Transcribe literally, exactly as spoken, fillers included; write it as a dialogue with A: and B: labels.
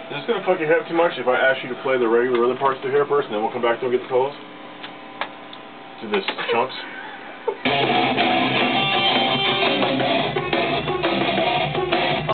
A: Is this gonna fuck your head too much if I ask you to play the regular other parts of the hair first, and then we'll come back to and get the solos? To this chunks.